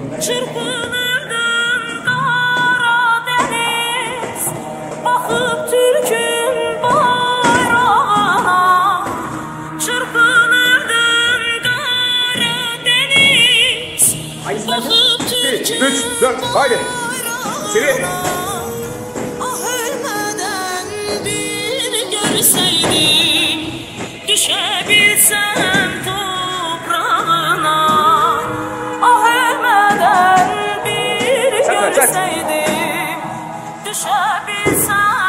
Çırpınırdım Karadeniz, bakıp Türk'ün bayrağına. Çırpınırdım Karadeniz, bakıp Türk'ün 2, 3, 4, haydi. Seri. Ah ölmeden bir görseydim, düşebilsem toprağına. Ah ölmeden bir görseydim, düşebilsem